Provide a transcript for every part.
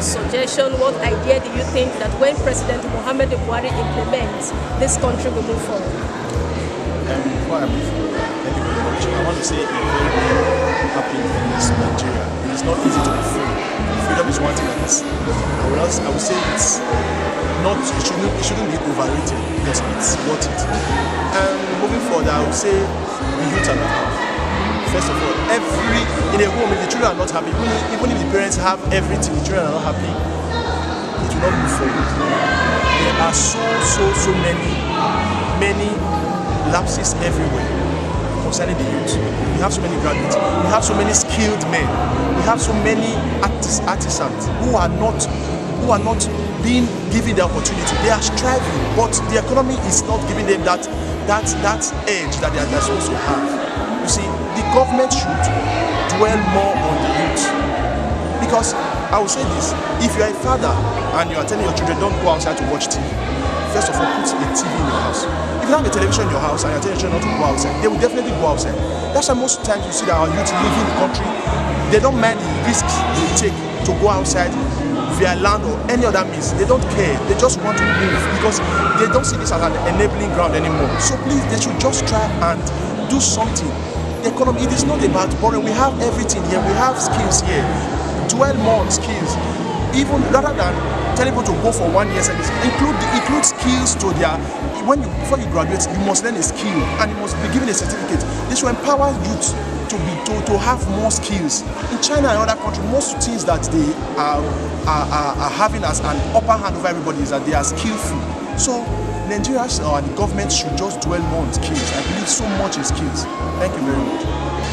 suggestion, what idea do you think that when President Muhammadu Buhari implements, this country will move forward? Before I move forward, thank you very much. I want to say a very happy independence to Nigeria. It's not easy to be free. Freedom is one thing that is, I would say it's not, it shouldn't be overrated because it's worth it. And moving forward, I would say the youth are not happy. First of all, in a home, if the children are not happy, even if the parents have everything, the children are not happy, it will not move forward. There are so many lapses everywhere concerning the youth. We have so many graduates, we have so many skilled men, we have so many artisans who are not being given the opportunity. They are striving, but the economy is not giving them that edge that they are supposed to have. You see, the government should dwell more on the youth. Because I will say this, if you are a father and you are telling your children don't go outside to watch TV, first of all, put a TV in your house. If you have a television in your house and you are telling your children not to go outside, they will definitely go outside. That's why most times you see that our youth leaving the country, they don't mind the risks they take to go outside via land or any other means. They don't care. They just want to move because they don't see this as an enabling ground anymore. So please, they should just try and do something. The economy, it is not about borrowing. We have everything here. We have skills here. Dwell more on skills. Even rather than telling people to go for 1 year service, include skills to their. Before you graduate, you must learn a skill and you must be given a certificate. This will empower youth to have more skills. In China and other countries, most things that they are having as an upper hand over everybody is that they are skillful. So Nigeria and the government should just dwell more on skills. I believe so much in skills. Thank you very much.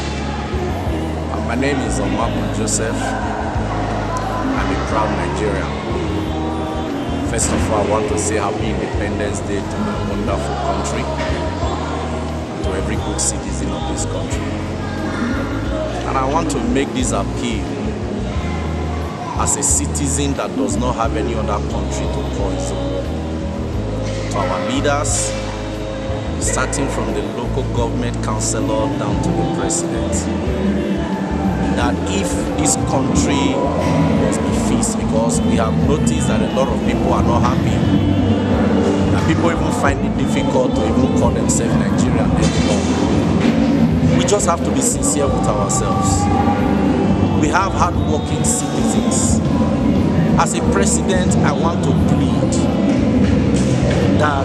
My name is Omabu Joseph. I'm a proud Nigerian. First of all, I want to say Happy Independence Day to my wonderful country, to every good citizen of this country. And I want to make this appeal as a citizen that does not have any other country to call his own. To our leaders, starting from the local government councillor down to the president, that if this country must be fixed, because we have noticed that a lot of people are not happy, and people even find it difficult to even call themselves Nigerian anymore. We just have to be sincere with ourselves. We have hard-working citizens. As a president, I want to plead that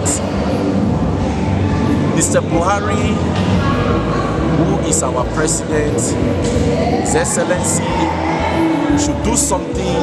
Mr. Buhari, who is our president, His Excellency, should do something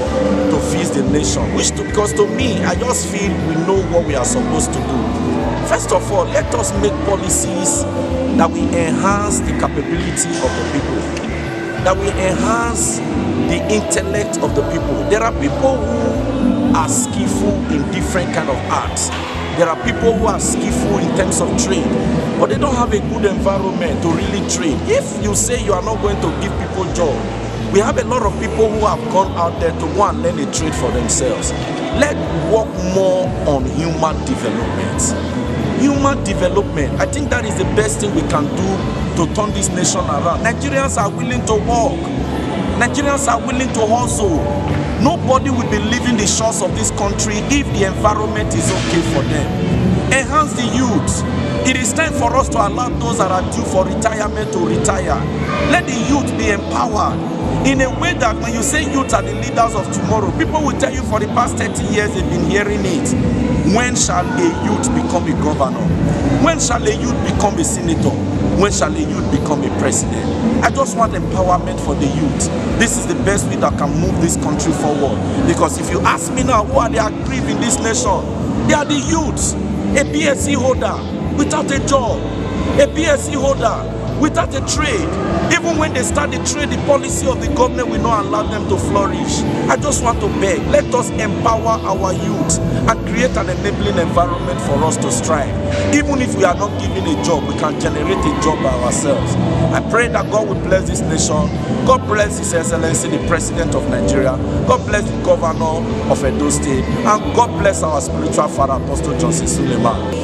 to fix the nation. Because to me, I just feel we know what we are supposed to do. First of all, let us make policies that will enhance the capability of the people, that will enhance the intellect of the people. There are people who are skillful in different kind of arts. There are people who are skillful in terms of trade, but they don't have a good environment to really trade. If you say you are not going to give people job, we have a lot of people who have gone out there to go and learn a trade for themselves. Let's work more on human development. Human development, I think that is the best thing we can do to turn this nation around. Nigerians are willing to work. Nigerians are willing to hustle. Nobody will be leaving the shores of this country if the environment is okay for them. Enhance the youth. It is time for us to allow those that are due for retirement to retire. Let the youth be empowered in a way that when you say youth are the leaders of tomorrow, people will tell you for the past 30 years they've been hearing it. When shall a youth become a governor? When shall a youth become a senator? When shall a youth become a president? I just want empowerment for the youth. This is the best way that can move this country forward. Because if you ask me now, who are the aggrieved in this nation? They are the youths. A BSc holder without a job. A BSc holder without a trade. Even when they start the trade, the policy of the government will not allow them to flourish. I just want to beg, let us empower our youth and create an enabling environment for us to strive. Even if we are not given a job, we can generate a job by ourselves. I pray that God will bless this nation. God bless His Excellency, the President of Nigeria. God bless the Governor of Edo State. And God bless our spiritual father, Apostle Johnson Suleiman. A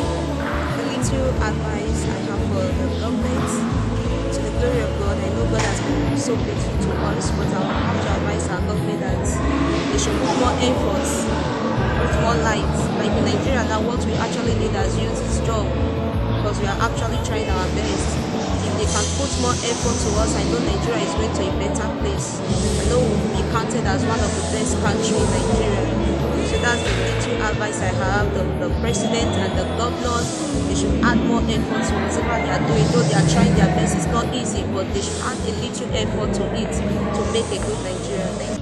little advice I have for the government, to the glory of God. I know God has been so grateful to us, but I have to advise our government that they should put more effort, put more light. Like in Nigeria now, what we actually need as youth is job, because we are actually trying our best. If they can put more effort to us, I know Nigeria is going to a better place. I know we'll be counted as one of the best countries in Nigeria. So that's the little advice I have. The president and the governors, they should add more effort to whatever they are doing. Though they are trying their best, it's not easy, but they should add a little effort to it to make a good Nigeria.